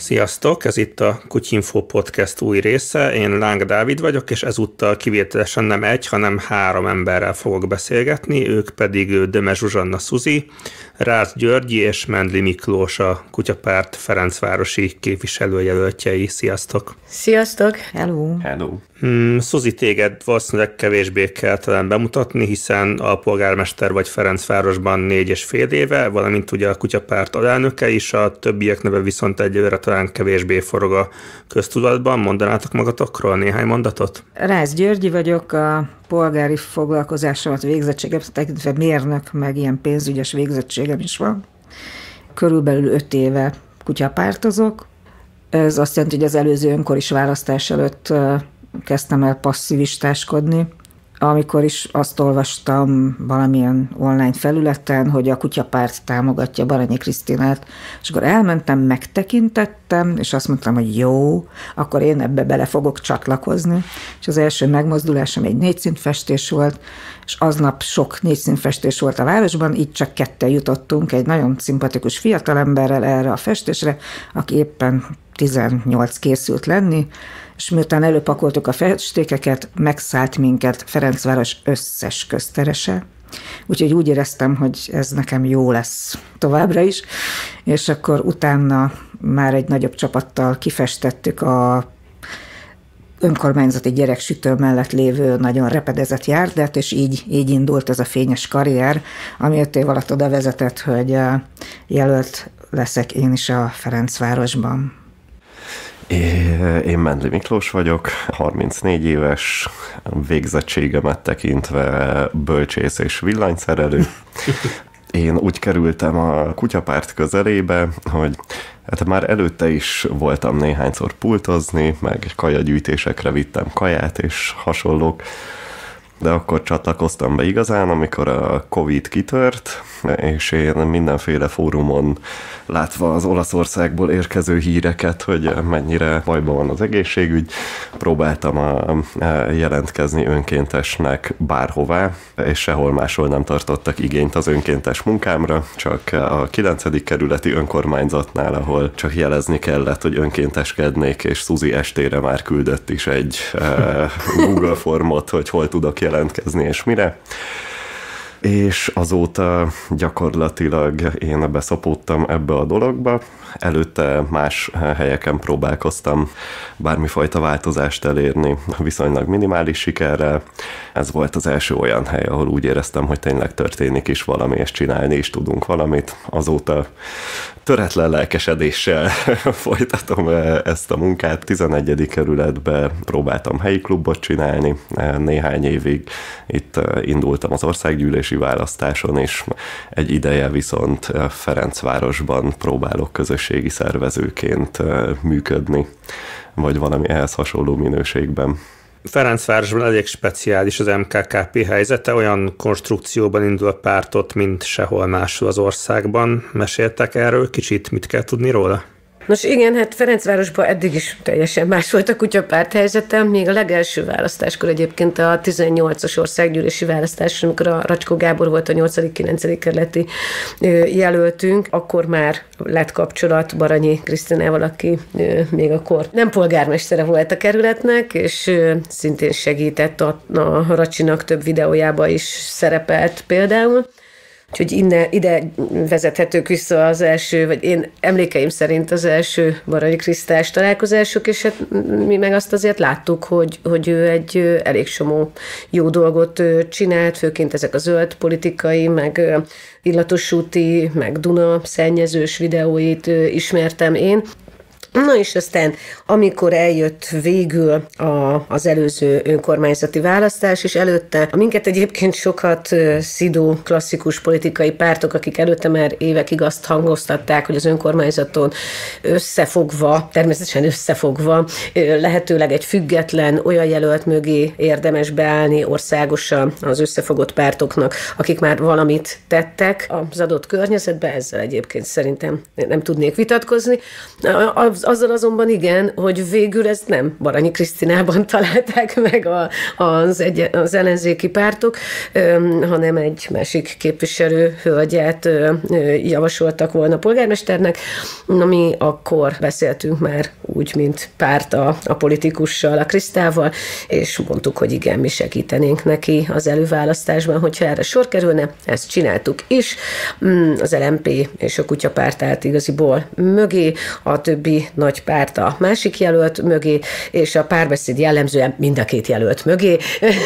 Sziasztok! Ez itt a Kutyinfo Podcast új része. Én Láng Dávid vagyok, és ezúttal kivételesen nem egy, hanem 3 emberrel fogok beszélgetni, ők pedig Döme Zsuzsanna Szuzi, Rácz Györgyi és Mendli Miklós, a Kutyapárt ferencvárosi képviselőjelöltjei. Sziasztok! Sziasztok! Hello! Hello! Szuzi, téged valószínűleg kevésbé kell talán bemutatni, hiszen a polgármester vagy Ferencvárosban 4,5 éve, valamint ugye a Kutyapárt alelnöke is, a többiek neve viszont egyelőre talán kevésbé forog a köztudatban. Mondanátok magatokról néhány mondatot? Rácz Györgyi vagyok, a polgári foglalkozásomat, végzettségem tekintve mérnök, meg ilyen pénzügyes végzettségem is van. Körülbelül 5 éve kutyapártozok. Ez azt jelenti, hogy az előző önkoris választás előtt kezdtem el passzivistáskodni, amikor is azt olvastam valamilyen online felületen, hogy a Kutyapárt támogatja Baranyi Krisztinát, és akkor elmentem, megtekintettem, és azt mondtam, hogy jó, akkor én ebbe bele fogok csatlakozni. És az első megmozdulásom egy 4 színfestés volt, és aznap sok 4 színfestés volt a városban, így csak 2 jutottunk egy nagyon szimpatikus fiatalemberrel erre a festésre, aki éppen 18 készült lenni, és miután előpakoltuk a festékeket, megszállt minket Ferencváros összes közterese. Úgyhogy úgy éreztem, hogy ez nekem jó lesz továbbra is, és akkor utána már egy nagyobb csapattal kifestettük a önkormányzati gyereksütő mellett lévő nagyon repedezett járdát, és így indult ez a fényes karrier, ami 5 év alatt oda vezetett, hogy jelölt leszek én is a Ferencvárosban. Én Mendli Miklós vagyok, 34 éves, végzettségemet tekintve bölcsész és villanyszerelő. Én úgy kerültem a Kutyapárt közelébe, hogy hát már előtte is voltam néhányszor pultozni, meg kajagyűjtésekre vittem kaját és hasonlók, de akkor csatlakoztam be igazán, amikor a Covid kitört, és én mindenféle fórumon látva az Olaszországból érkező híreket, hogy mennyire bajban van az egészségügy, próbáltam jelentkezni önkéntesnek bárhová, és sehol máshol nem tartottak igényt az önkéntes munkámra, csak a 9. kerületi önkormányzatnál, ahol csak jelezni kellett, hogy önkénteskednék, és Szuzi estére már küldött is egy Google formot, hogy hol tudok jelentkezni és mire. És azóta gyakorlatilag én beszopódtam ebbe a dologba. Előtte más helyeken próbálkoztam bármifajta változást elérni, viszonylag minimális sikerrel. Ez volt az első olyan hely, ahol úgy éreztem, hogy tényleg történik is valami, és csinálni is tudunk valamit. Azóta töretlen lelkesedéssel folytatom ezt a munkát. 11. kerületbe próbáltam helyi klubot csinálni néhány évig. Itt indultam az országgyűlési választáson, és egy ideje viszont Ferencvárosban próbálok közösségi szervezőként működni, vagy valami ehhez hasonló minőségben. Ferencvárosban elég speciális az MKKP helyzete, olyan konstrukcióban indul a pártot, mint sehol máshol az országban. Meséltek erről kicsit, mit kell tudni róla? Nos igen, hát Ferencvárosban eddig is teljesen más volt a Kutyapárt helyzete, még a legelső választáskor egyébként a 18-as országgyűlési választás, amikor a Racskó Gábor volt a 8.-9. kerületi jelöltünk, akkor már lett kapcsolat Baranyi Krisztinával, aki még akkor nem polgármestere volt a kerületnek, és szintén segített a Racsinak több videójába is szerepelt például. Úgyhogy ide vezethetők vissza az első, vagy én emlékeim szerint az első Baranyi Krisztás találkozások, és hát mi meg azt azért láttuk, hogy ő egy elég somó jó dolgot csinált, főként ezek a zöld politikai, meg illatosúti, meg Duna szennyezős videóit ismertem én. Na és aztán, amikor eljött végül az előző önkormányzati választás, és előtte minket egyébként sokat szidó klasszikus politikai pártok, akik előtte már évekig azt hangoztatták, hogy az önkormányzaton természetesen összefogva, lehetőleg egy független olyan jelölt mögé érdemes beállni országosan az összefogott pártoknak, akik már valamit tettek az adott környezetben, ezzel egyébként szerintem nem tudnék vitatkozni. Azzal azonban igen, hogy végül ezt nem Baranyi Krisztinában találták meg az ellenzéki pártok, hanem egy másik képviselő hölgyet javasoltak volna polgármesternek, mi akkor beszéltünk már úgy, mint párt a politikussal, a Krisztával, és mondtuk, hogy igen, mi segítenénk neki az előválasztásban, hogyha erre sor kerülne, ezt csináltuk is. Az LMP és a Kutyapárt állt igaziból mögé, a többi nagy párt a másik jelölt mögé, és a Párbeszéd jellemzően mind a két jelölt mögé.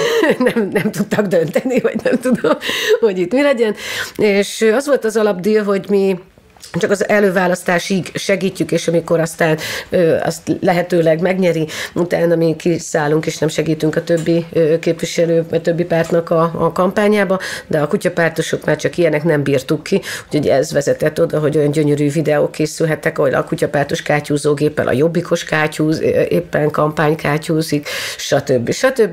nem tudtak dönteni, vagy nem tudom, hogy itt mi legyen. És az volt az alapdíj, hogy mi csak az előválasztásig segítjük, és amikor aztán azt lehetőleg megnyeri, utána mi kiszállunk, és nem segítünk a többi képviselő, vagy többi pártnak a kampányába, de a kutyapártosok már csak ilyenek nem bírtuk ki, úgyhogy ez vezetett oda, hogy olyan gyönyörű videók készülhettek, ahol a kutyapártos kátyúzógéppel a jobbikos kátyúz, éppen kampánykátyúzik, stb.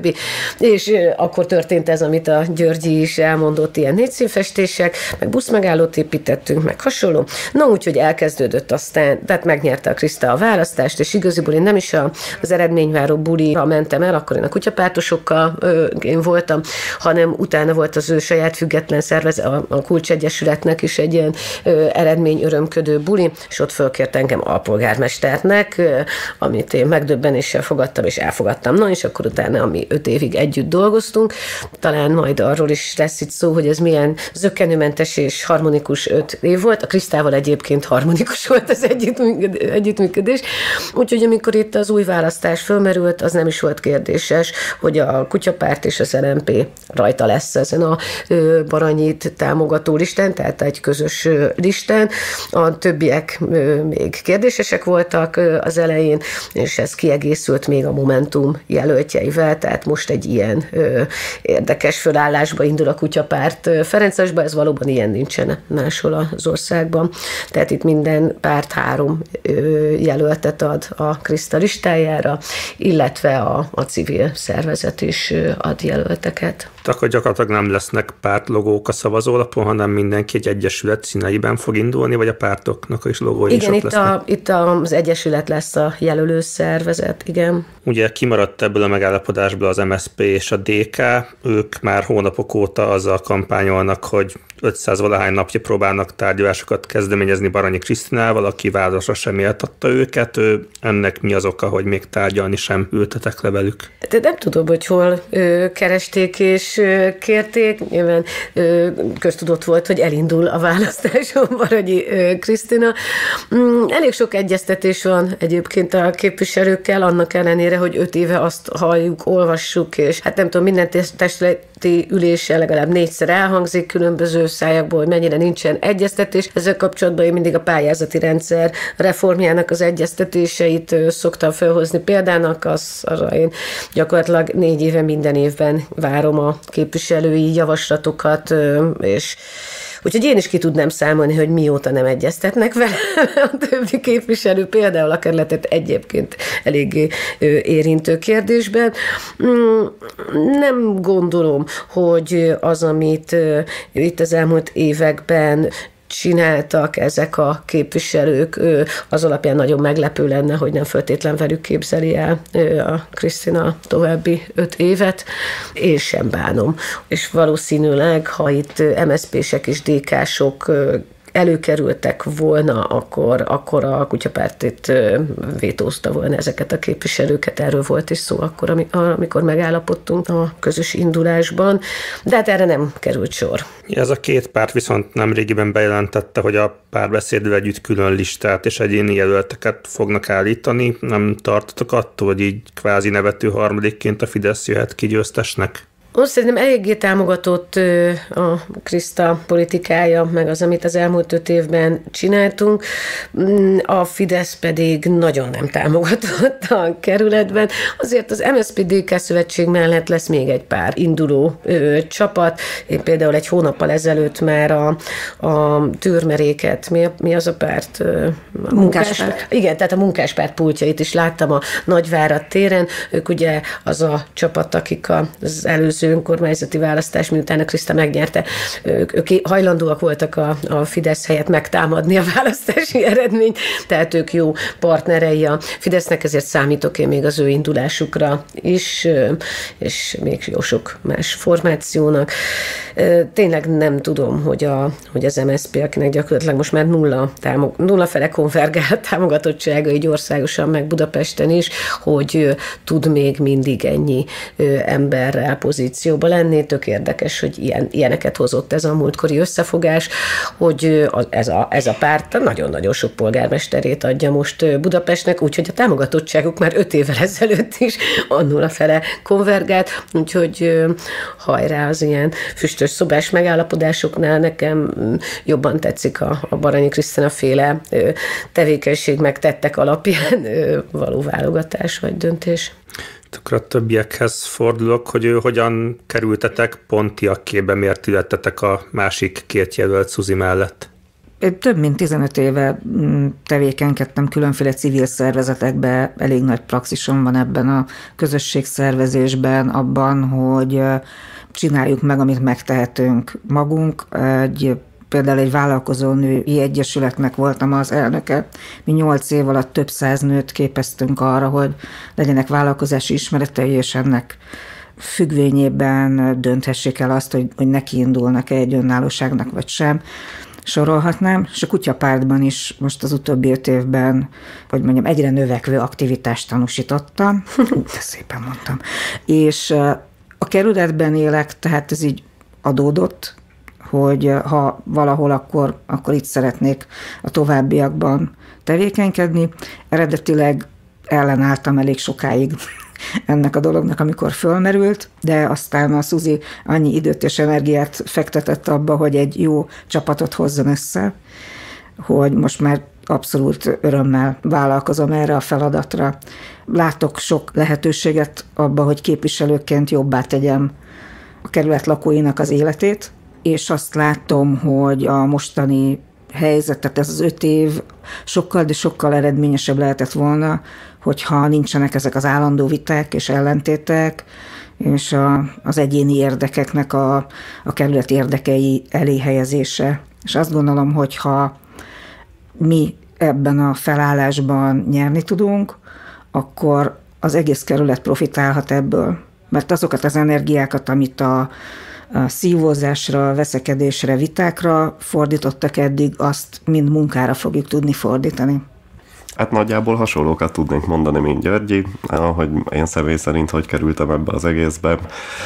És akkor történt ez, amit a Györgyi is elmondott, ilyen négyszínfestések, meg buszmegállót építettünk, meg hasonló. Na, úgyhogy elkezdődött aztán, tehát megnyerte a Kriszta a választást, és igaziból én nem is az eredményváró bulira mentem el, akkor én a kutyapártosokkal én voltam, hanem utána volt az ő saját független szervezet, a Kulcsegyesületnek is egy ilyen eredményörömködő buli, és ott fölkért engem alpolgármesternek, amit én megdöbbenéssel fogadtam, és elfogadtam. Na, és akkor utána, ami 5 évig együtt dolgoztunk, talán majd arról is lesz itt szó, hogy ez milyen zökkenőmentes és harmonikus 5 év volt. A Krisztával egyébként harmonikus volt az együttműködés. Úgyhogy amikor itt az új választás fölmerült, az nem is volt kérdéses, hogy a Kutyapárt és az LMP rajta lesz ezen a Baranyit támogató listán, tehát egy közös listán. A többiek még kérdésesek voltak az elején, és ez kiegészült még a Momentum jelöltjeivel, tehát most egy ilyen érdekes fölállásba indul a Kutyapárt Ferencvárosba, ez valóban ilyen nincsen máshol az országban. Tehát itt minden párt 3 jelöltet ad a Kriszta listájára, illetve a civil szervezet is ad jelölteket. Akkor gyakorlatilag nem lesznek pártlogók a szavazólapon, hanem mindenki egy egyesület színeiben fog indulni, vagy a pártoknak is logói igen, is ott lesznek? Itt az egyesület lesz a jelölő szervezet, igen. Ugye kimaradt ebből a megállapodásból az MSZP és a DK, ők már hónapok óta azzal kampányolnak, hogy 500-valahány napja próbálnak tárgyalásokat kezdeményezni Baranyi Krisztinával, aki válaszra sem méltatta őket. Ennek mi az oka, hogy még tárgyalni sem ültetek le velük? De nem tudom, hogy hol keresték és kérték. Nyilván köztudott volt, hogy elindul a választáson Baranyi Krisztina. Elég sok egyeztetés van egyébként a képviselőkkel, annak ellenére, hogy 5 éve azt halljuk, olvassuk, és hát nem tudom, minden testületi ülésen legalább 4-szer elhangzik különböző szájakból, hogy mennyire nincsen egyeztetés. Ezzel kapcsolatban én mindig a pályázati rendszer reformjának az egyeztetéseit szoktam felhozni példának, arra én gyakorlatilag 4 éve minden évben várom a képviselői javaslatokat, és úgyhogy én is ki tudnám számolni, hogy mióta nem egyeztetnek vele a többi képviselő, például a kerületet egyébként eléggé érintő kérdésben. Nem gondolom, hogy az, amit itt az elmúlt években csináltak ezek a képviselők, az alapján nagyon meglepő lenne, hogy nem feltétlen velük képzeli el a Krisztina további 5 évet. Én sem bánom. És valószínűleg, ha itt MSZP-sek és DK-sok előkerültek volna, akkor a Kutyapárt itt vétózta volna ezeket a képviselőket. Erről volt is szó akkor, amikor megállapodtunk a közös indulásban, de hát erre nem került sor. Ez a 2 párt viszont nemrégiben bejelentette, hogy a Párbeszéddel együtt külön listát és egyéni jelölteket fognak állítani. Nem tartotok attól, hogy így kvázi nevető harmadikként a Fidesz jöhet ki győztesnek? Most szerintem eléggé támogatott a Kriszta politikája, meg az, amit az elmúlt 5 évben csináltunk. A Fidesz pedig nagyon nem támogatott a kerületben. Azért az MSZP-DK szövetség mellett lesz még egy pár induló csapat. Én például egy hónappal ezelőtt már a Tűrmeréket, mi az a párt? A Munkáspárt. Igen, tehát a Munkáspárt pultjait is láttam a Nagyvárad téren. Ők ugye az a csapat, akik az előző előző önkormányzati választás, miután a Kriszta megnyerte, ők hajlandóak voltak a Fidesz helyett megtámadni a választási eredményt, tehát ők jó partnerei a Fidesznek, ezért számítok én még az ő indulásukra is, és még jó sok más formációnak. Tényleg nem tudom, hogy az MSZP, akinek gyakorlatilag most már nulla fele konvergált támogatottsága így országosan, meg Budapesten is, hogy tud még mindig ennyi emberrel pozícióba lenni. Tök érdekes, hogy ilyeneket hozott ez a múltkori összefogás, hogy ez a párt nagyon-nagyon sok polgármesterét adja most Budapestnek, úgyhogy a támogatottságuk már 5 évvel ezelőtt is nulla fele konvergált, úgyhogy hajrá az ilyen füstös szobás megállapodásoknál. Nekem jobban tetszik a Baranyi Krisztina féle tevékenység meg tettek alapján való válogatás vagy döntés. Akkor a többiekhez fordulok, hogy hogyan kerültetek pontiakkébe, miért ülettetek a másik 2 jelölt Szuzi mellett? Én több mint 15 éve tevékenykedtem különféle civil szervezetekben, elég nagy praxisom van ebben a közösségszervezésben, abban, hogy csináljuk meg, amit megtehetünk magunk. Például egy vállalkozónői egyesületnek voltam az elnöke. Mi 8 év alatt több 100 nőt képeztünk arra, hogy legyenek vállalkozási ismeretei, és ennek függvényében dönthessék el azt, hogy neki indulnak-e egy önállóságnak, vagy sem. Sorolhatnám, és a kutyapártban is most az utóbbi 5 évben, hogy mondjam, egyre növekvő aktivitást tanúsítottam. De szépen mondtam. És a kerületben élek, tehát ez így adódott, hogy ha valahol, akkor itt szeretnék a továbbiakban tevékenykedni. Eredetileg ellenálltam elég sokáig ennek a dolognak, amikor fölmerült, de aztán a Szuzi annyi időt és energiát fektetett abba, hogy egy jó csapatot hozzon össze, hogy most már abszolút örömmel vállalkozom erre a feladatra. Látok sok lehetőséget abba, hogy képviselőként jobbá tegyem a kerület lakóinak az életét, és azt látom, hogy a mostani helyzetet, ez az 5 év sokkal, de sokkal eredményesebb lehetett volna, hogyha nincsenek ezek az állandó viták és ellentétek, és az egyéni érdekeknek a kerület érdekei elé helyezése. És azt gondolom, hogy ha mi ebben a felállásban nyerni tudunk, akkor az egész kerület profitálhat ebből. Mert azokat az energiákat, amit a szívózásra, veszekedésre, vitákra fordítottak eddig, azt mind munkára fogjuk tudni fordítani. Hát nagyjából hasonlókat tudnék mondani, mint Györgyi, ahogy én személy szerint hogy kerültem ebbe az egészbe.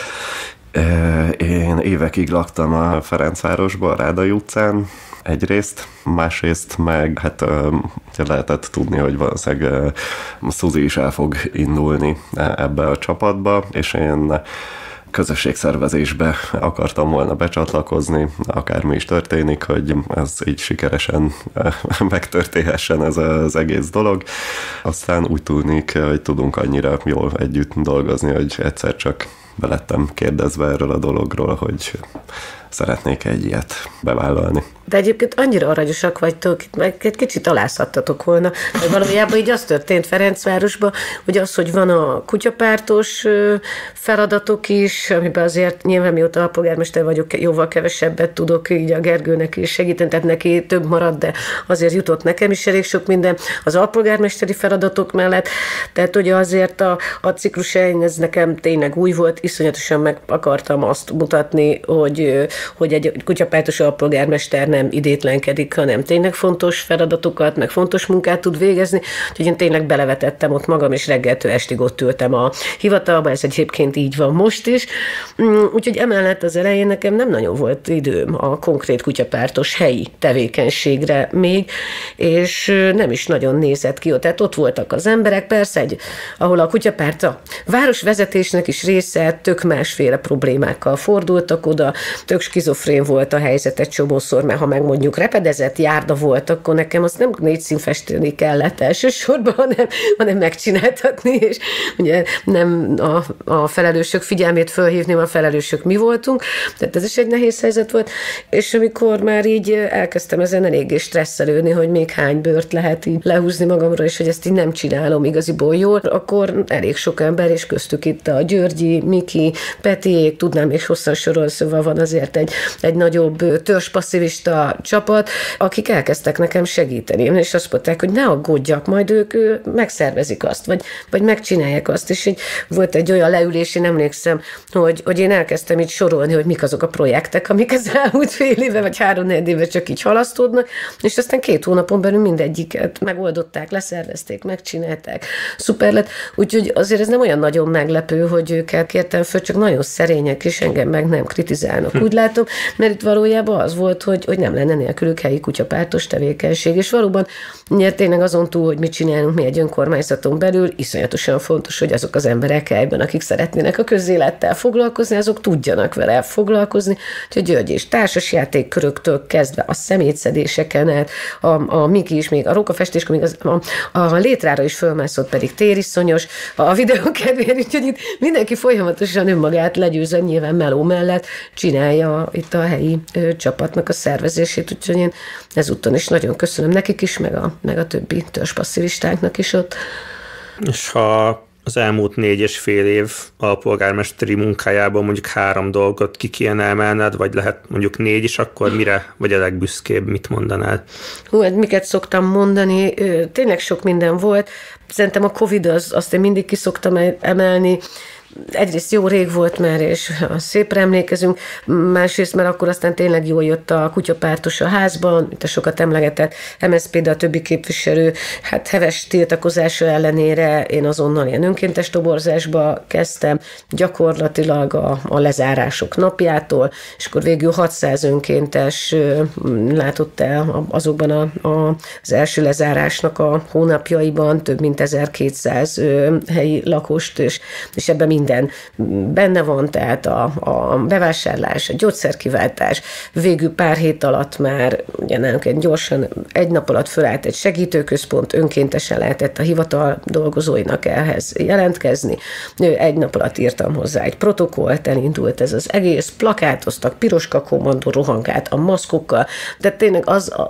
Én évekig laktam a Ferencvárosban, a Rádai utcán egyrészt, másrészt meg hát lehetett tudni, hogy valószínűleg Szuzi is el fog indulni ebbe a csapatba, és én közösségszervezésbe akartam volna becsatlakozni, akármi is történik, hogy ez így sikeresen megtörténhessen ez az egész dolog. Aztán úgy tűnik, hogy tudunk annyira jól együtt dolgozni, hogy egyszer csak belettem kérdezve erről a dologról, hogy szeretnék egy ilyet bevállalni. De egyébként annyira aranyosak vagytok, meg egy kicsit alázhattatok volna. Valójában így az történt Ferencvárosban, hogy az, hogy van a kutyapártos feladatok is, amiben azért nyilván mióta alpolgármester vagyok, jóval kevesebbet tudok így a Gergőnek is segíteni, tehát neki több marad, de azért jutott nekem is elég sok minden az alpolgármesteri feladatok mellett. Tehát ugye azért a ciklusain ez nekem tényleg új volt, iszonyatosan meg akartam azt mutatni, hogy egy kutyapártos alpolgármester nem idétlenkedik, hanem tényleg fontos feladatokat, meg fontos munkát tud végezni. Úgyhogy én tényleg belevetettem ott magam, és reggeltől estig ott ültem a hivatalba, ez egyébként így van most is. Úgyhogy emellett az elején nekem nem nagyon volt időm a konkrét kutyapártos helyi tevékenységre még, és nem is nagyon nézett ki. Tehát ott voltak az emberek, persze, ahol a kutyapárt a városvezetésnek is része, tök másféle problémákkal fordultak oda, tök skizofrén volt a helyzet egy csomószor, mert ha meg mondjuk repedezett járda volt, akkor nekem azt nem 4 színfesteni kellett elsősorban, hanem megcsináltatni, és ugye nem a felelősök figyelmét fölhívni, a felelősök mi voltunk, tehát ez is egy nehéz helyzet volt, és amikor már így elkezdtem ezen eléggé stresszelődni, hogy még hány bőrt lehet így lehúzni magamra, és hogy ezt így nem csinálom igaziból jól, akkor elég sok ember, és köztük itt a Györgyi, Miki, Petiék, tudnám és hosszan sorol, szóval van azért egy nagyobb törzspasszivista csapat, akik elkezdtek nekem segíteni, és azt mondták, hogy ne aggódjak, majd ők megszervezik azt, vagy megcsinálják azt, és így volt egy olyan leülés, én emlékszem, hogy én elkezdtem így sorolni, hogy mik azok a projektek, amik az elmúlt fél éve, vagy 3-4 éve csak így halasztódnak, és aztán 2 hónapon belül mindegyiket megoldották, leszervezték, megcsinálták, szuper lett, úgyhogy azért ez nem olyan nagyon meglepő, hogy őket kértem föl, csak nagyon szerények, és engem meg nem kritizálnak. Úgy látom, mert itt valójában az volt, hogy nem lenne nélkülük helyi kutyapártos tevékenység, és valóban tényleg azon túl, hogy mit csinálunk mi egy önkormányzaton belül, iszonyatosan fontos, hogy azok az emberek helyben, akik szeretnének a közélettel foglalkozni, azok tudjanak vele foglalkozni, úgyhogy György és társasjátékköröktől kezdve a szemétszedéseken át, a Miki is még a rókafestéskor, még a létrára is fölmászott, pedig tériszonyos, a videó kedvéért, úgyhogy itt mindenki folyamatosan önmagát legyőzve, nyilván meló mellett csinálja itt a helyi csapatnak a szervezését, úgyhogy én ezúton is nagyon köszönöm nekik is, meg a többi törzspasszivistáknak is ott. És ha az elmúlt 4,5 év alpolgármesteri munkájában mondjuk 3 dolgot ki kéne emelned, vagy lehet mondjuk 4 is, akkor mire vagy a legbüszkébb, mit mondanád? Hát miket szoktam mondani, tényleg sok minden volt. Szerintem a Covid azt én mindig ki szoktam emelni. Egyrészt jó rég volt már, és szépre emlékezünk, másrészt, mert akkor aztán tényleg jól jött a kutyapártos a házban, itt a sokat emlegetett MSZP, de a többi képviselő, hát heves tiltakozása ellenére én azonnal ilyen önkéntes toborzásba kezdtem, gyakorlatilag a lezárások napjától, és akkor végül 600 önkéntes látott el azokban az első lezárásnak a hónapjaiban több mint 1200 helyi lakost, és ebben minden benne van, tehát a bevásárlás, a gyógyszerkiváltás, végül pár hét alatt már ugye nálunk gyorsan egy nap alatt fölállt egy segítőközpont, önkéntesen lehetett a hivatal dolgozóinak ehhez jelentkezni. Egy nap alatt írtam hozzá egy protokollt, elindult ez az egész, plakátoztak, piroska kommandó rohangált a maszkokkal, de tényleg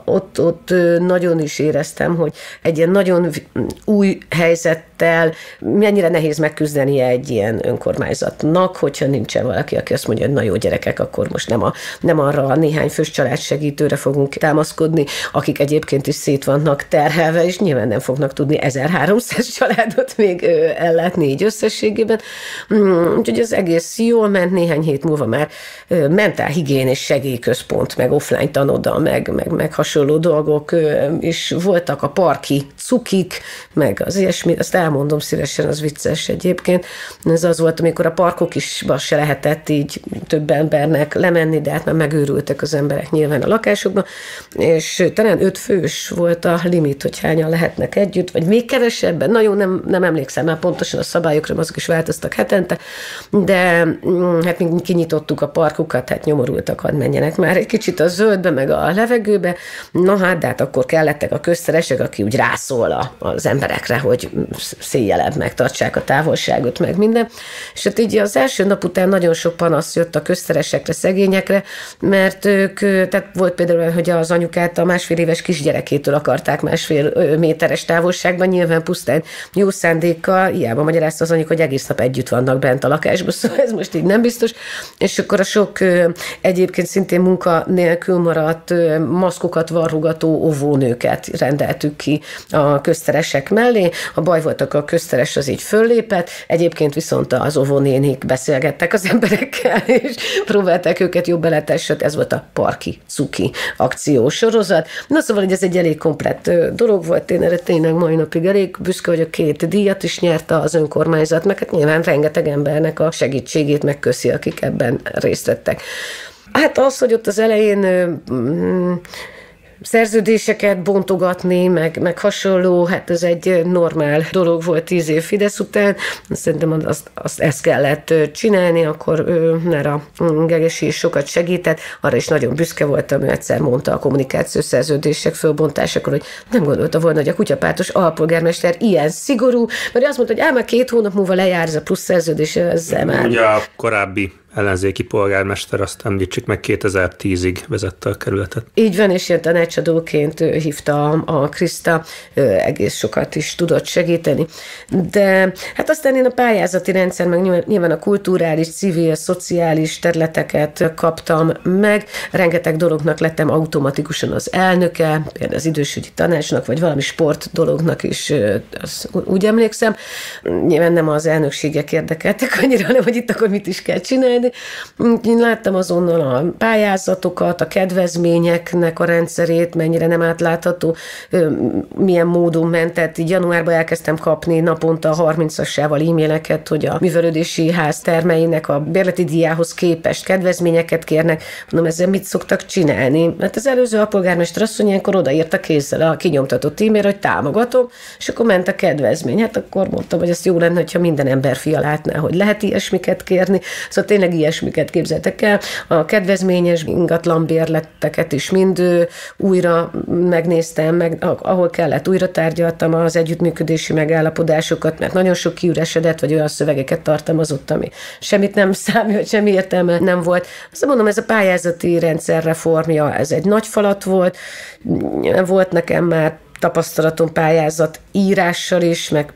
ott nagyon is éreztem, hogy egy ilyen nagyon új helyzettel mennyire nehéz megküzdenie egy ilyen önkormányzatnak, hogyha nincsen valaki, aki azt mondja, hogy na jó gyerekek, akkor most nem arra a néhány fős családsegítőre fogunk támaszkodni, akik egyébként is szét vannak terhelve, és nyilván nem fognak tudni 1300 családot még ellátni így összességében. Úgyhogy az egész jól ment, néhány hét múlva már mentálhigiénés segélyközpont, meg offline tanoda, meg hasonló dolgok is voltak, a parki cukik, meg az ilyesmi, azt elmondom szívesen, az vicces egyébként. Ez az volt, amikor a parkokba se lehetett így több embernek lemenni, de hát már megőrültek az emberek nyilván a lakásokban, és talán 5 fős volt a limit, hogy hányan lehetnek együtt, vagy még kevesebben, nagyon nem emlékszem már pontosan a szabályokra, azok is változtak hetente, de hát mi kinyitottuk a parkokat, hát nyomorultak, hadd menjenek már egy kicsit a zöldbe, meg a levegőbe, na hát, de hát akkor kellettek a közteresek, aki úgy rászól az emberekre, hogy széjjelebb megtartsák a távolságot, meg minden. És hát így az első nap után nagyon sok panasz jött a közteresekre, szegényekre, mert ők, tehát volt például, hogy az anyukát a 1,5 éves kisgyerekétől akarták 1,5 méteres távolságban, nyilván pusztán jó szándékkal, hiába magyarázta az anyuk, hogy egész nap együtt vannak bent a lakásban, szóval ez most így nem biztos. És akkor a sok egyébként szintén munka nélkül maradt maszkokat varrugató óvónőket rendeltük ki a közteresek mellé. A baj volt, akkor a közteres az így föllépett, egyébként viszont az óvónénik beszélgettek az emberekkel, és próbálták őket jobb beletessett, ez volt a parki cuki akciósorozat. Na szóval, hogy ez egy elég komplett dolog volt, én erre tényleg mai napig elég büszke vagyok, 2 díjat is nyerte az önkormányzat, meg hát nyilván rengeteg embernek a segítségét megköszi, akik ebben részt vettek. Hát az, hogy ott az elején szerződéseket bontogatni, meg hasonló, hát ez egy normál dolog volt 10 év Fidesz után, szerintem azt ezt kellett csinálni, akkor Nera Gegesi is sokat segített, arra is nagyon büszke voltam, ő egyszer mondta a kommunikációs szerződések fölbontásakor, hogy nem gondolta volna, hogy a kutyapártos alpolgármester ilyen szigorú, mert azt mondta, hogy már 2 hónap múlva lejár ez a plusz szerződés, ezzel már. Ugye a korábbi ellenzéki polgármester, azt említsük meg, 2010-ig vezette a kerületet. Így van, és ilyen tanácsadóként hívta a Kriszta, egész sokat is tudott segíteni. De hát aztán én a pályázati rendszer, meg nyilván a kulturális, civil, szociális területeket kaptam meg. Rengeteg dolognak lettem automatikusan az elnöke, például az idősügyi tanácsnak, vagy valami sport dolognak is, úgy emlékszem. Nyilván nem az elnökségek érdekeltek annyira, hanem hogy itt akkor mit is kell csinálni. Én láttam azonnal a pályázatokat, a kedvezményeknek a rendszerét, mennyire nem átlátható, milyen módon ment. Tehát így januárban elkezdtem kapni naponta 30-assával e-maileket, hogy a művelődési ház termeinek a bérleti díjához képest kedvezményeket kérnek. Mondom, ezzel mit szoktak csinálni? Hát az előző alpolgármester asszony ilyenkor odaírta kézzel a kinyomtatott e-mail, hogy támogatom, és akkor ment a kedvezmény. Hát akkor mondtam, hogy ez jó lenne, hogyha minden ember fia látná, hogy lehet ilyesmiket kérni. Szóval tényleg ilyesmiket képzeltek el. A kedvezményes ingatlanbérleteket is mind újra megnéztem, meg ahol kellett, újra tárgyaltam az együttműködési megállapodásokat, mert nagyon sok kiüresedett, vagy olyan szövegeket tartalmazott, ami semmit nem számít, semmi értelme nem volt. Azt mondom, ez a pályázati rendszer reformja, ez egy nagy falat volt. Volt nekem már tapasztalatom pályázat írással is, meg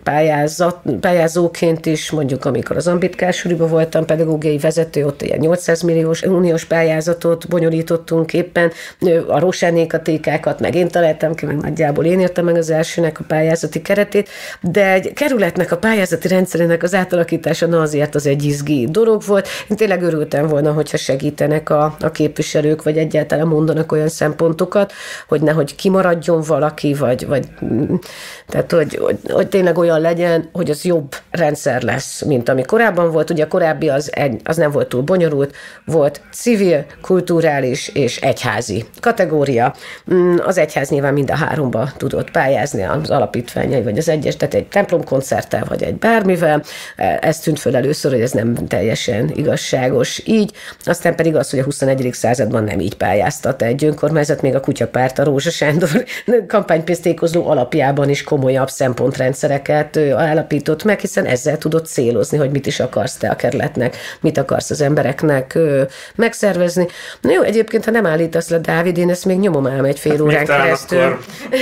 pályázóként is, mondjuk amikor az Ambitkársuriban voltam pedagógiai vezető, ott ilyen 800 milliós uniós pályázatot bonyolítottunk éppen, a Rosánékatékákat meg én találtam ki, meg nagyjából én írtam meg az elsőnek a pályázati keretét, de egy kerületnek a pályázati rendszerének az átalakítása, na azért az egy izgi dolog volt. Én tényleg örültem volna, hogyha segítenek a képviselők, vagy egyáltalán mondanak olyan szempontokat, hogy nehogy kimaradjon valaki, vagy tehát, hogy tényleg olyan legyen, hogy az jobb rendszer lesz, mint ami korábban volt. Ugye a korábbi az nem volt túl bonyolult, volt civil, kulturális és egyházi kategória. Az egyház nyilván mind a háromba tudott pályázni, az alapítványai, vagy az egyes, tehát egy templomkoncerttel, vagy egy bármivel. Ez tűnt föl először, hogy ez nem teljesen igazságos így. Aztán pedig az, hogy a 21. században nem így pályáztat egy önkormányzat, még a Kutyapárt, a Rózsa Sándor kampánypénztékozló alapjában is komolyabb szempontrendszereket állapított meg, hiszen ezzel tudott célozni, hogy mit is akarsz te a kerületnek, mit akarsz az embereknek megszervezni. Na jó, egyébként, ha nem állítasz le, Dávid, én ezt még nyomom ám egy fél órán keresztül.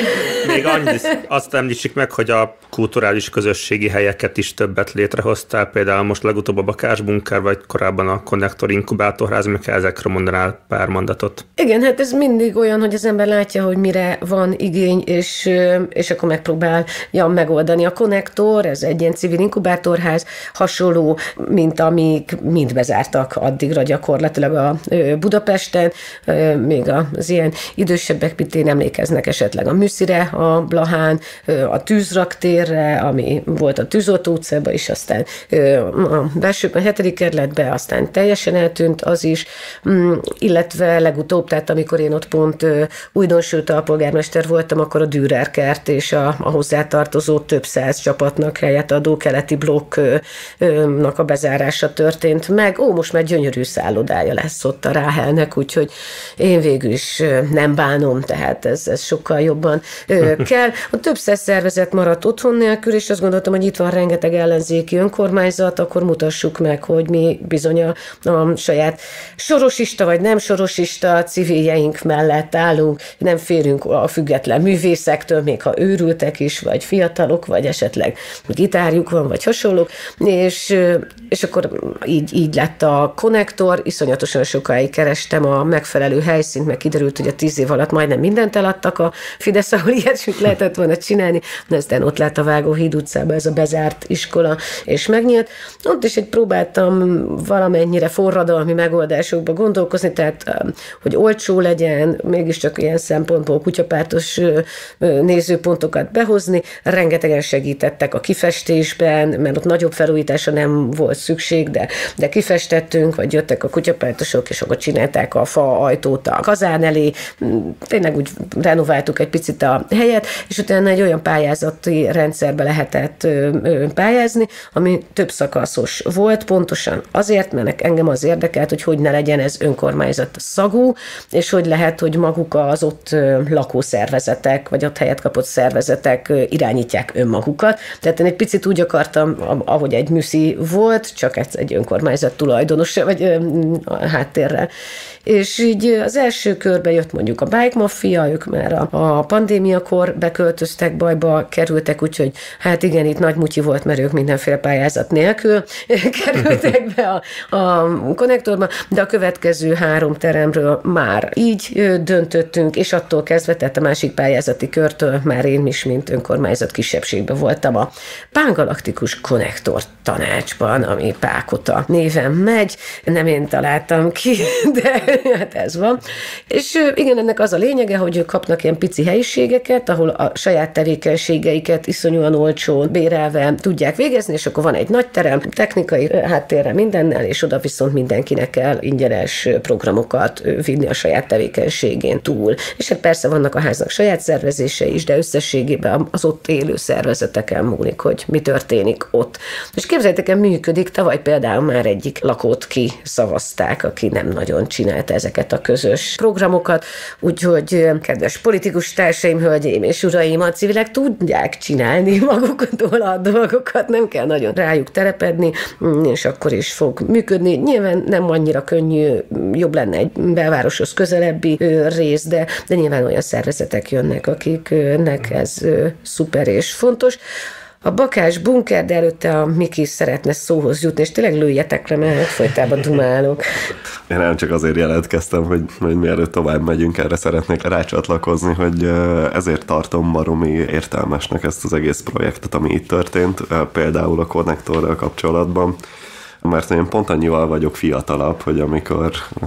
Még annyit, azt említsük meg, hogy a kulturális közösségi helyeket is többet létrehoztál, például most legutóbb a Bakásbunkár, vagy korábban a Konnektor Inkubátorház, meg ezekről mondanál pár mondatot. Igen, hát ez mindig olyan, hogy az ember látja, hogy mire van igény, és akkor megpróbálja megoldani. A Konnektor, ez egy ilyen civil inkubátorház, hasonló, mint amik mind bezártak addigra gyakorlatilag a Budapesten, még az ilyen idősebbek, mint én emlékeznek esetleg a Műszire, a Blahán, a Tűzraktérre, ami volt a Tűzoltó utcában is, aztán a belsőben, a 7. kerületben, aztán teljesen eltűnt az is, illetve legutóbb, tehát amikor én ott pont újdonsült alpolgármester voltam, akkor a Dürer kert és a hozzátartozó több száz csapatnak helyet adó keleti blokknak a bezárása történt meg. Most már gyönyörű szállodája lesz ott a Ráhelnek, úgyhogy én végül is nem bánom, tehát ez sokkal jobban kell. A több száz szervezet maradt otthon nélkül, és azt gondoltam, hogy itt van rengeteg ellenzéki önkormányzat, akkor mutassuk meg, hogy mi bizony a saját sorosista vagy nem sorosista civiljeink mellett állunk, nem férünk a független művészektől, még ha őrültek is, vagy fiatalok, vagy esetleg gitárjuk van, vagy hasonlók, és akkor így lett a Konnektor, iszonyatosan sokáig kerestem a megfelelő helyszínt, meg kiderült, hogy a 10 év alatt majdnem mindent eladtak a Fidesz, ahol ilyesmit lehetett volna csinálni, de aztán ott lett a Vágóhíd utcában ez a bezárt iskola, és megnyílt. Ott is próbáltam valamennyire forradalmi megoldásokba gondolkozni, tehát hogy olcsó legyen, mégiscsak ilyen szempontból kutyapártos nézőpontokat behozni, rengetegen segítettek a kifestésben, mert ott nagyobb felújításra nem volt szükség, de kifestettünk, vagy jöttek a kutyapártosok, és akkor csinálták a fa ajtót a kazán elé, tényleg úgy renováltuk egy picit a helyet, és utána egy olyan pályázati rendszerbe lehetett pályázni, ami több szakaszos volt, pontosan azért, mert engem az érdekelt, hogy ne legyen ez önkormányzat szagú, és hogy lehet, hogy maguk az ott lakószervezetek, vagy ott helyet kapott szervezetek irányítják önmagukat. Tehát én egy picit úgy akartam, ahogy egy műszi volt, csak egy önkormányzat tulajdonos, vagy háttérrel. És így az első körbe jött mondjuk a Bike Mafia, ők már a pandémiakor beköltöztek, bajba kerültek, úgyhogy hát igen, itt nagy mutyi volt, mert ők mindenféle pályázat nélkül kerültek be a konnektorba, de a következő 3 teremről már így döntöttünk, és attól kezdve, tehát a másik pályázati körtől már én is, mint önkormányzat kisebbségben voltam a Pángalaktikus Konnektor tanácsban, ami Pákota néven megy. Nem én találtam ki, de hát ez van. És igen, ennek az a lényege, hogy ők kapnak ilyen pici helyiségeket, ahol a saját tevékenységeiket iszonyúan olcsón bérelve tudják végezni, és akkor van egy nagy terem, technikai háttérre mindennel, és oda viszont mindenkinek kell ingyenes programokat vinni a saját tevékenységén túl. És hát persze vannak a háznak saját szervezése is, de összességében az ott élő szervezeteken múlik, hogy mi történik ott. És képzeljétek el, működik, tavaly például már egyik lakót kiszavazták, aki nem nagyon csinálta ezeket a közös programokat, úgyhogy kedves politikus társaim, hölgyeim és uraim, a civilek tudják csinálni maguktól a dolgokat, nem kell nagyon rájuk telepedni, és akkor is fog működni. Nyilván nem annyira könnyű, jobb lenne egy belvároshoz közelebbi rész, de nyilván olyan szervezetek jönnek, akiknek ez szuper és fontos. A Bakás bunker, de előtte a Miki szeretne szóhoz jutni, és tényleg lőjetek le, mert folytában dumálok. Én nem csak azért jelentkeztem, hogy mielőtt tovább megyünk, erre szeretnék rácsatlakozni, hogy ezért tartom baromi értelmesnek ezt az egész projektet, ami itt történt, például a konnektorral kapcsolatban. Mert én pont annyival vagyok fiatalabb, hogy amikor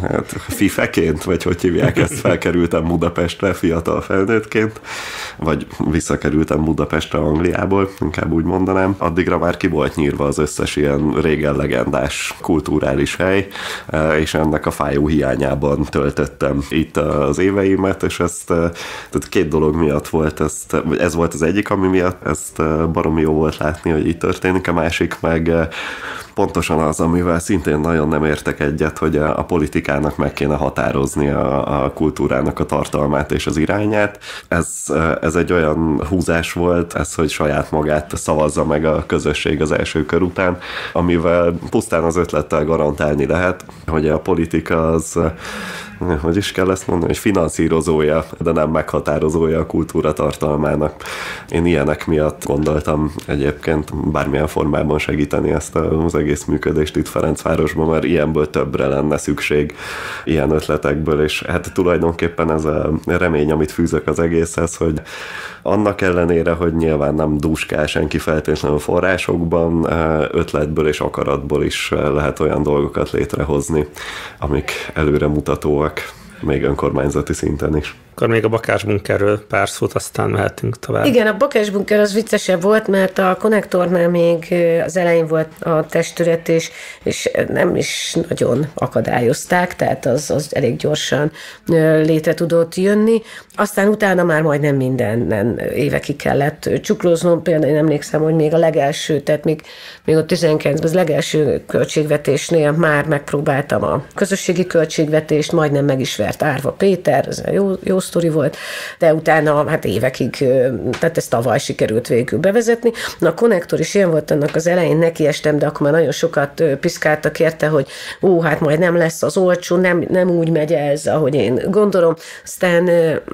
fifeként, vagy hogy hívják ezt, felkerültem Budapestre fiatal felnőttként, vagy visszakerültem Budapestre Angliából, inkább úgy mondanám, addigra már ki volt nyírva az összes ilyen régen legendás kulturális hely, és ennek a fájó hiányában töltöttem itt az éveimet, és tehát 2 dolog miatt volt, ez volt az egyik, ami miatt ezt baromi jó volt látni, hogy itt történik, a másik meg pontosan az, amivel szintén nagyon nem értek egyet, hogy a politikának meg kéne határozni a kultúrának a tartalmát és az irányát. Ez egy olyan húzás volt, hogy saját magát szavazza meg a közösség az első kör után, amivel pusztán az ötlettel garantálni lehet, hogy a politika az, hogy is kell ezt mondani, hogy finanszírozója, de nem meghatározója a kultúra tartalmának. Én ilyenek miatt gondoltam egyébként bármilyen formában segíteni ezt az egész működést itt Ferencvárosban, mert ilyenből többre lenne szükség, ilyen ötletekből, és hát tulajdonképpen ez a remény, amit fűzök az egészhez, hogy annak ellenére, hogy nyilván nem dúskál senki feltétlenül forrásokban, ötletből és akaratból is lehet olyan dolgokat létrehozni, amik előremutatóak, még önkormányzati szinten is. Akkor még a Bakásbunkerről pár szót, aztán mehetünk tovább. Igen, a Bakásbunker az viccesebb volt, mert a konnektornál még az elején volt a testület, és nem is nagyon akadályozták, tehát az elég gyorsan létre tudott jönni. Aztán utána már majdnem minden évekig kellett csuklóznom. Például én emlékszem, hogy még a legelső, tehát még a 19-ben az legelső költségvetésnél már megpróbáltam a közösségi költségvetést, majdnem meg is vert Árva Péter, ez jó sztori volt, de utána hát évekig, tehát ezt tavaly sikerült végül bevezetni. Na, a konnektor is ilyen volt, annak az elején nekiestem, de akkor már nagyon sokat piszkáltak érte, hogy hát majd nem lesz az olcsó, nem úgy megy ez, ahogy én gondolom. Aztán,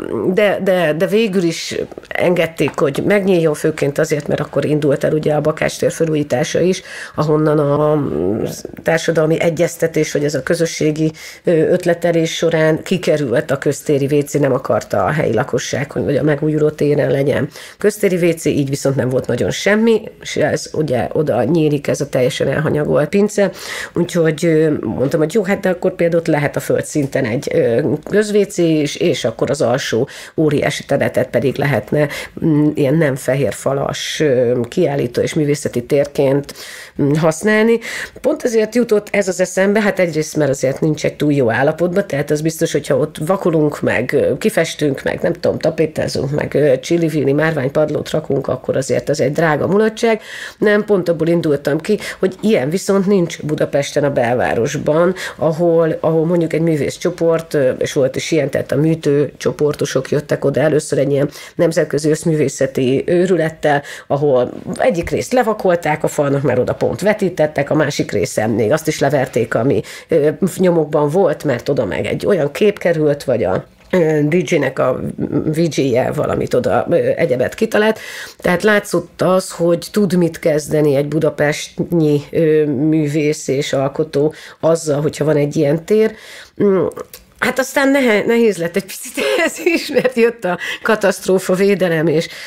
de végül is engedték, hogy megnyíljon, főként azért, mert akkor indult el ugye a Bakástér felújítása is, ahonnan a társadalmi egyeztetés, vagy ez a közösségi ötletelés során kikerült a köztéri WC, nem akarta a helyi lakosság, hogy a megújuló téren legyen köztéri WC, így viszont nem volt nagyon semmi, és ez ugye oda nyílik ez a teljesen elhanyagolt pince, úgyhogy mondtam, hogy jó, hát de akkor például lehet a földszinten egy közWC is, és akkor az alsó óriási területet pedig lehetne ilyen nem fehérfalas kiállító és művészeti térként használni. Pont ezért jutott ez az eszembe, hát egyrészt, mert azért nincs egy túl jó állapotban, tehát az biztos, hogyha ott vakulunk meg, kifestünk, meg nem tudom, tapétázunk, meg csili-vili márványpadlót rakunk, akkor azért ez egy drága mulatság. Nem, pont abból indultam ki, hogy ilyen viszont nincs Budapesten a belvárosban, ahol mondjuk egy művészcsoport, és volt is ilyen, tehát a műtő csoportosok jöttek oda először egy ilyen nemzetközi összművészeti őrülettel, ahol egyik részt levakolták a falnak, mert oda pont vetítettek, a másik részen még azt is leverték, ami nyomokban volt, mert oda meg egy olyan kép került, vagy a DJ-nek a VJ-je valamit oda egyebet kitalált. Tehát látszott az, hogy tud mit kezdeni egy budapestnyi művész és alkotó azzal, hogyha van egy ilyen tér. Hát aztán nehéz lett egy picit ez is, mert jött a katasztrófa védelem,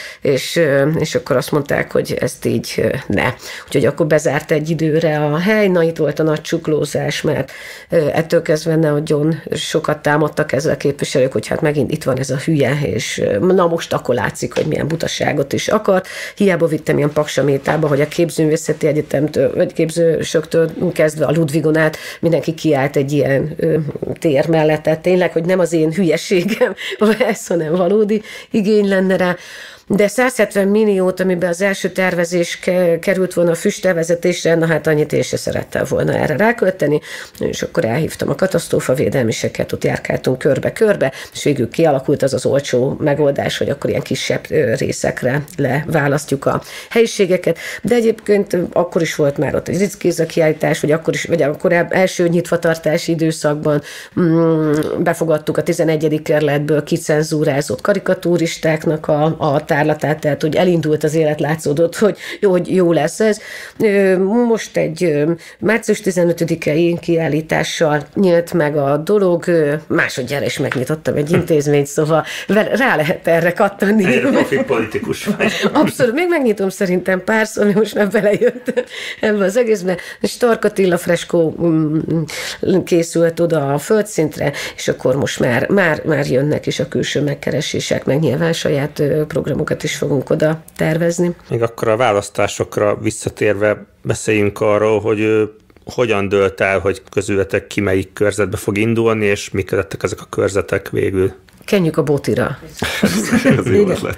és akkor azt mondták, hogy ezt így ne. Úgyhogy akkor bezárt egy időre a hely, na itt volt a nagy csuklózás, mert ettől kezdve nagyon sokat támadtak ezzel a képviselők, hogy hát megint itt van ez a hülye, és na most akkor látszik, hogy milyen butaságot is akart. Hiába vittem ilyen Paksamétába, hogy a Képzőművészeti Egyetemtől, vagy képzősöktől kezdve a Ludwigon át mindenki kiállt egy ilyen tér mellett. Tehát tényleg, hogy nem az én hülyeségem ez, hanem valódi igény lenne rá. De 170 milliót, amiben az első tervezés került volna a füsttelvezetésre, na hát annyit én se szerettem volna erre rákölteni, és akkor elhívtam a katasztrófavédelmiseket, ott járkáltunk körbe-körbe, és végül kialakult az olcsó megoldás, hogy akkor ilyen kisebb részekre leválasztjuk a helyiségeket, de egyébként akkor is volt már ott egy Ritz Géza kiállítás, vagy akkor első nyitvatartási időszakban befogadtuk a 11. kerületből kicenzúrázott karikatúristáknak a tárlatát, tehát hogy elindult az élet, látszódott, hogy jó lesz ez. Most egy március 15-i kiállítással nyílt meg a dolog, másodjára is megnyitottam egy intézményt, szóval rá lehet erre kattani. Egyre profi politikus vagy. Abszolút, még megnyitom szerintem párszor, ami most már belejött ebbe az egészbe. Stark Attila freskó készült oda a földszintre, és akkor most már jönnek is a külső megkeresések, meg nyilván saját programokat is fogunk oda tervezni. Még akkor a választásokra visszatérve beszéljünk arról, hogy hogyan dőlt el, hogy közületek ki melyik körzetbe fog indulni, és mik lettek ezek a körzetek végül. Kenjük a botira. Ez jó ötlet.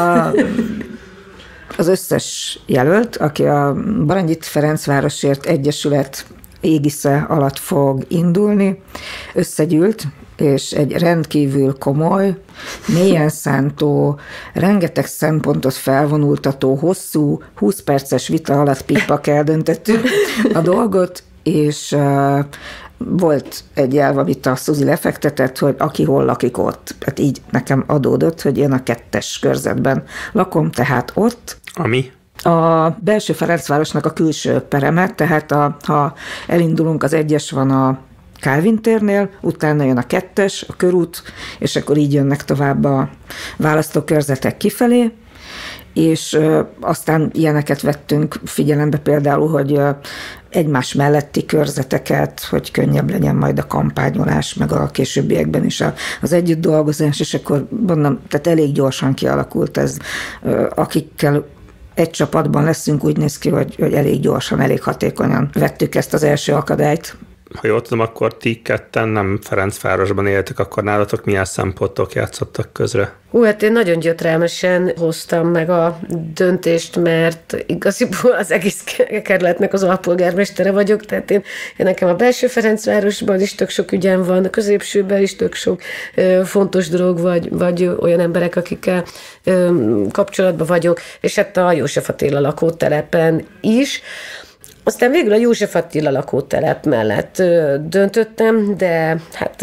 Az összes jelölt, aki a Barangyit Ferencvárosért Egyesület égisze alatt fog indulni, összegyűlt, és egy rendkívül komoly, mélyen szántó, rengeteg szempontot felvonultató, hosszú, 20 perces vita alatt pikpak eldöntettük a dolgot, és volt egy elv, amit a Szuzi lefektetett, hogy aki hol lakik ott. Hát így nekem adódott, hogy én a 2. körzetben lakom, tehát ott. Ami? A belső Ferencvárosnak a külső pereme, tehát ha elindulunk, az 1-es van a Kálvin térnél, utána jön a 2-es, a körút, és akkor így jönnek tovább a választókörzetek kifelé, és aztán ilyeneket vettünk figyelembe például, hogy egymás melletti körzeteket, hogy könnyebb legyen majd a kampányolás, meg a későbbiekben is az együtt dolgozás, és akkor mondom, tehát elég gyorsan kialakult ez, akikkel egy csapatban leszünk, úgy néz ki, hogy elég gyorsan, elég hatékonyan vettük ezt az első akadályt. Ha jól tudom, akkor ti ketten nem Ferencvárosban éltek, akkor nálatok milyen szempontok játszottak közre? Hát én nagyon gyötrelmesen hoztam meg a döntést, mert igaziból az egész kerületnek az alpolgármestere vagyok, tehát én nekem a belső Ferencvárosban is tök sok ügyem van, a középsőben is tök sok fontos dolog, vagy olyan emberek, akikkel kapcsolatban vagyok, és hát a József Attila lakótelepen is. Aztán végül a József Attila lakótelep mellett döntöttem, de hát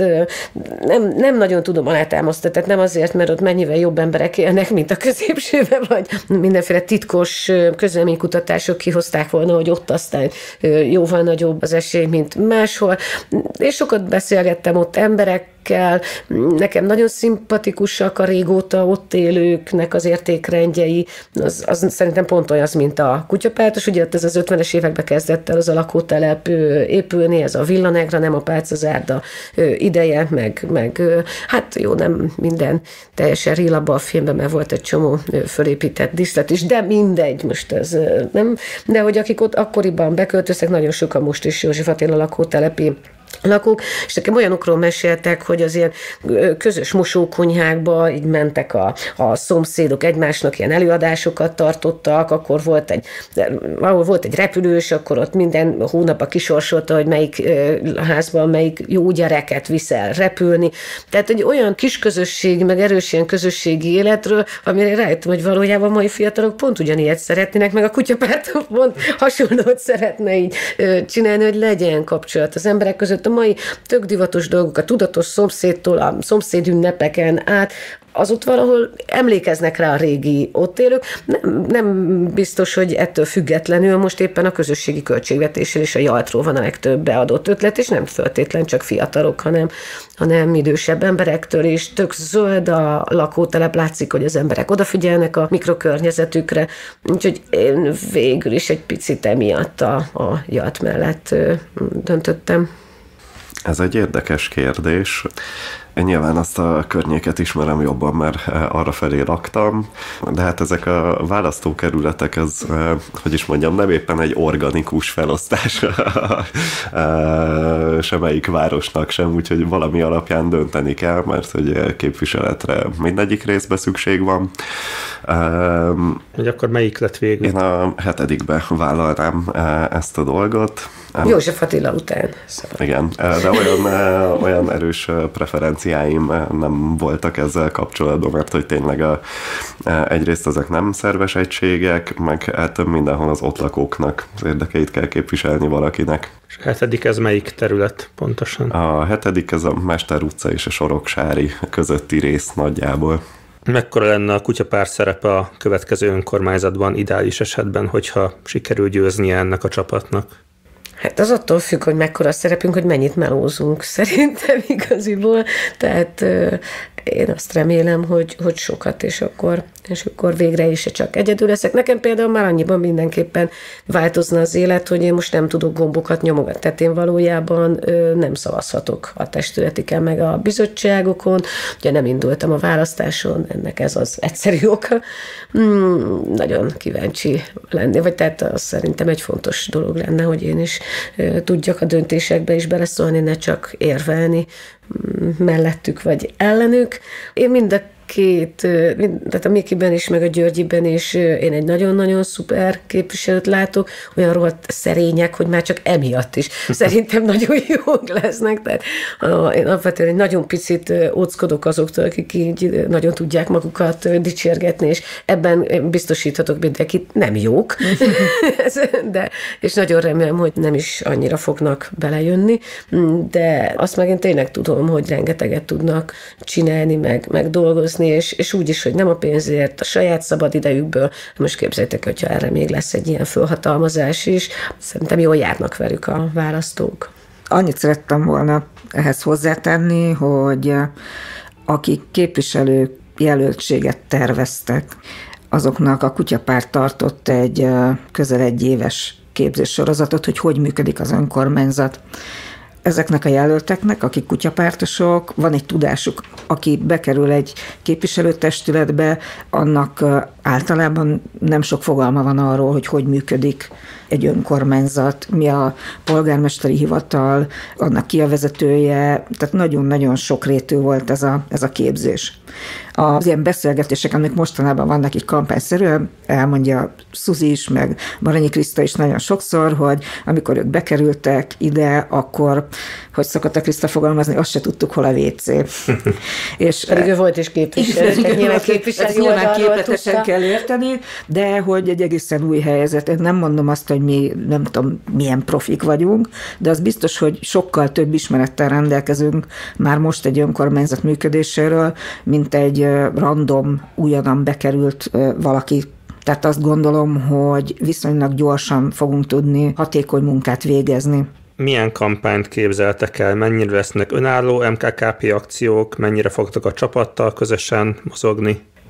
nem nagyon tudom alátámasztani, tehát nem azért, mert ott mennyivel jobb emberek élnek, mint a középsőben, vagy mindenféle titkos közleménykutatások kihozták volna, hogy ott aztán jóval nagyobb az esély, mint máshol. És sokat beszélgettem ott emberekkel, nekem nagyon szimpatikusak a régóta ott élőknek az értékrendjei, az szerintem pont olyan, mint a Kutyapártos, ugye ez az 50-es években kezdett el az a lakótelep épülni, ez a Villa Negra, nem a Pálcazárda ideje, meg hát jó, nem minden teljesen real abban a filmben, mert volt egy csomó fölépített díszlet is, de mindegy, most ez nem, de hogy akik ott akkoriban beköltöztek, nagyon sokan most is József Attila lakótelepi lakók, és nekem olyanokról meséltek, hogy az ilyen közös mosókonyhákba így mentek a szomszédok egymásnak, ilyen előadásokat tartottak, akkor volt egy repülős, akkor ott minden hónapban kisorsolta, hogy melyik házban melyik jó gyereket viszel repülni. Tehát egy olyan kis közösség, meg erős ilyen közösségi életről, amire rájöttem, hogy valójában mai fiatalok pont ugyanilyet szeretnének, meg a kutyapárt pont hasonlót szeretne így csinálni, hogy legyen kapcsolat az emberek között. A mai tök divatos dolgok, a tudatos szomszédtól, a szomszédünnepeken át, az ott valahol emlékeznek rá a régi ott élők. Nem biztos, hogy ettől függetlenül most éppen a közösségi költségvetésről és a JALT-ról van a legtöbb beadott ötlet, és nem feltétlen csak fiatalok, hanem idősebb emberektől, és tök zöld a lakótelep, látszik, hogy az emberek odafigyelnek a mikrokörnyezetükre, úgyhogy én végül is egy picit emiatt a JALT mellett döntöttem. Ez egy érdekes kérdés. Én nyilván azt a környéket ismerem jobban, mert arrafelé laktam, de hát ezek a választókerületek, ez, hogy is mondjam, nem éppen egy organikus felosztás semmelyik városnak sem, úgyhogy valami alapján dönteni kell, mert hogy képviseletre mindegyik részben szükség van. Hogy akkor melyik lett végül? Én a 7. vállalnám ezt a dolgot. József Attila után. Igen, de olyan erős preferenciáim nem voltak ezzel kapcsolatban, mert hogy tényleg egyrészt ezek nem szerves egységek, meg hát mindenhol az ott lakóknak az érdekeit kell képviselni valakinek. És a 7. ez melyik terület pontosan? A 7. ez a Mester utca és a Soroksári közötti rész nagyjából. Mekkora lenne a kutyapárt szerepe a következő önkormányzatban ideális esetben, hogyha sikerül győznie ennek a csapatnak? Hát az attól függ, hogy mekkora a szerepünk, hogy mennyit melózunk szerintem igaziból. Tehát én azt remélem, hogy sokat, és akkor végre is csak egyedül leszek. Nekem például már annyiban mindenképpen változna az élet, hogy én most nem tudok gombokat nyomogatni. Tehát én valójában nem szavazhatok a testületiken meg a bizottságokon. Ugye nem indultam a választáson, ennek ez az egyszerű oka. Nagyon kíváncsi lenni, vagy tehát az szerintem egy fontos dolog lenne, hogy én is tudjak a döntésekbe is beleszólni, ne csak érvelni mellettük vagy ellenük. Én mind a tehát a Mikiben is, meg a Györgyiben is én egy nagyon-nagyon szuper képviselőt látok, olyan rohadt szerények, hogy már csak emiatt is szerintem nagyon jók lesznek, tehát én alapvetően egy nagyon picit óckodok azoktól, akik így nagyon tudják magukat dicsérgetni, és ebben biztosíthatok mindenkit, nem jók, és nagyon remélem, hogy nem is annyira fognak belejönni, de azt meg én tényleg tudom, hogy rengeteget tudnak csinálni, meg dolgozni, és úgy is, hogy nem a pénzért, a saját szabad idejükből. Most képzeljétek, hogyha erre még lesz egy ilyen fölhatalmazás is, szerintem jól járnak velük a választók. Annyit szerettem volna ehhez hozzátenni, hogy akik képviselő jelöltséget terveztek, azoknak a kutyapárt tartott egy közel 1 éves képzéssorozatot, hogy működik az önkormányzat. Ezeknek a jelölteknek, akik kutyapártosok, van egy tudásuk, aki bekerül egy képviselőtestületbe, annak általában nem sok fogalma van arról, hogy működik egy önkormányzat, mi a polgármesteri hivatal, annak ki a vezetője, tehát nagyon-nagyon sokrétű volt ez a képzés. Az ilyen beszélgetések, amik mostanában vannak így kampányszerűen, elmondja Szuzi is, meg Baranyi Kriszta is nagyon sokszor, hogy amikor ők bekerültek ide, akkor, hogy szokott a Kriszta fogalmazni, azt se tudtuk, hol a WC. És pedig ő volt is képviselő, nyilván képletesen kell érteni, de hogy egy egészen új helyzet. Én nem mondom azt, hogy mi nem tudom, milyen profik vagyunk, de az biztos, hogy sokkal több ismerettel rendelkezünk már most egy önkormányzat működéséről, mint egy random, újonnan bekerült valaki. Tehát azt gondolom, hogy viszonylag gyorsan fogunk tudni hatékony munkát végezni. Milyen kampányt képzeltek el? Mennyire lesznek önálló MKKP akciók? Mennyire fogtok a csapattal közösen mozogni?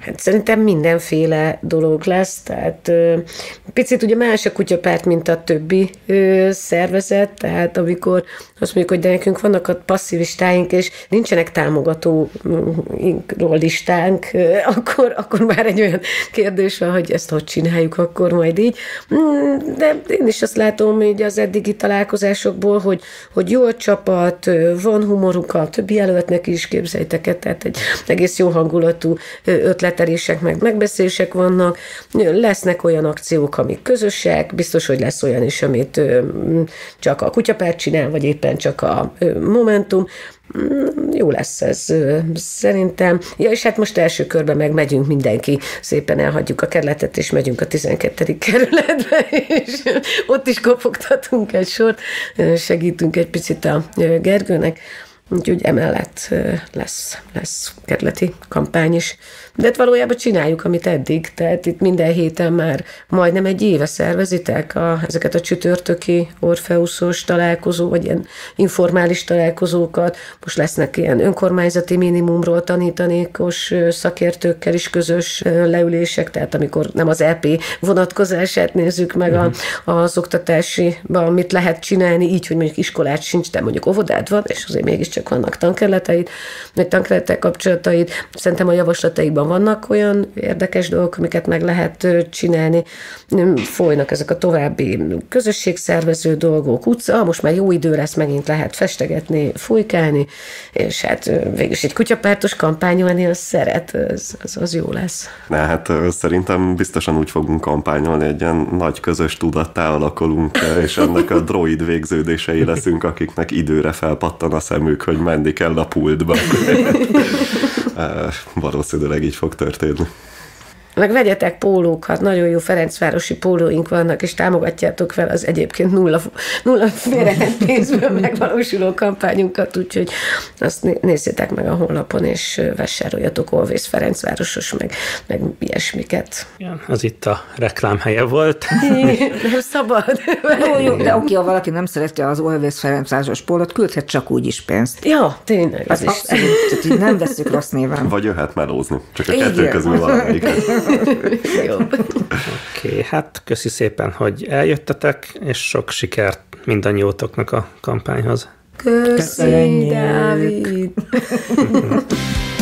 Hát szerintem mindenféle dolog lesz, tehát picit ugye más a kutyapárt, mint a többi szervezet, tehát amikor azt mondjuk, hogy de nekünk vannak a passzivistáink, és nincsenek támogató listánk, akkor már egy olyan kérdés van, hogy ezt hogy csináljuk akkor majd így. De én is azt látom így az eddigi találkozásokból, hogy jó a csapat, van humoruk a többi jelöltnek is, képzeljétek el, tehát egy egész jó hangulatú ötletelések, meg megbeszélések vannak, lesznek olyan akciók, amik közösek, biztos, hogy lesz olyan is, amit csak a kutyapárt csinál, vagy éppen csak a Momentum. Jó lesz ez szerintem. Ja, és hát most első körben meg megyünk mindenki, szépen elhagyjuk a kerületet, és megyünk a 12. kerületbe, és ott is kopogtatunk egy sort, segítünk egy picit a Gergőnek, úgyhogy emellett lesz kerületi kampány is. De hát valójában csináljuk, amit eddig, tehát itt minden héten már majdnem egy éve szervezitek ezeket a csütörtöki Orfeuszos találkozó, vagy ilyen informális találkozókat. Most lesznek ilyen önkormányzati minimumról tanítanékos szakértőkkel is közös leülések, tehát amikor nem az EP vonatkozását nézzük meg az oktatásiban, mit lehet csinálni, így, hogy mondjuk iskolát sincs, de mondjuk óvodád van, és azért mégiscsak vannak tankerleteid, vagy tankerletek kapcsolataid. Szerintem a javaslataikban vannak olyan érdekes dolgok, amiket meg lehet csinálni. Folynak ezek a további közösségszervező dolgok, utca, most már jó idő lesz, megint lehet festegetni, fújkálni, és hát végülis egy kutyapártos kampányolni, az szeret, az jó lesz. Hát szerintem biztosan úgy fogunk kampányolni, egy ilyen nagy közös tudattá alakulunk, és ennek a droid végződései leszünk, akiknek időre felpattan a szemük, hogy menni kell a pultba. Valószínűleg így fog történni. Meg vegyetek pólókat, nagyon jó ferencvárosi pólóink vannak, és támogatjátok fel az egyébként nulla félretett pénzből megvalósuló kampányunkat, úgyhogy azt nézzétek meg a honlapon, és vásároljatok Always Ferencvárosos, meg ilyesmiket. Igen, az itt a reklámhelye volt. Nem szabad. Jó, de oké, ha valaki nem szereti az Always Ferencvárosos pólót, küldhet csak úgy is pénzt. Ja, tényleg. Az is. Abszolút, nem veszük rossz néven. Vagy jöhet melózni. Csak a kettő közül valamelyiket. Oké, hát köszi szépen, hogy eljöttetek, és sok sikert mindannyiótoknak a kampányhoz. Köszi, Dávid!